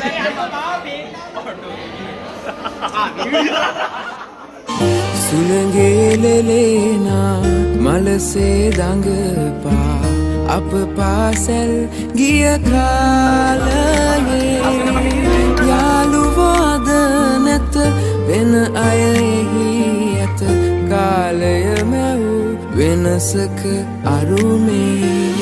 සුළඟේලලේනා මලසේ දඟපා අප පාසැල් ගිය කාලයේ යාළුවාද නැත වෙන අයෙහි ඇත කාලය මැව් වෙනසක අරුමේ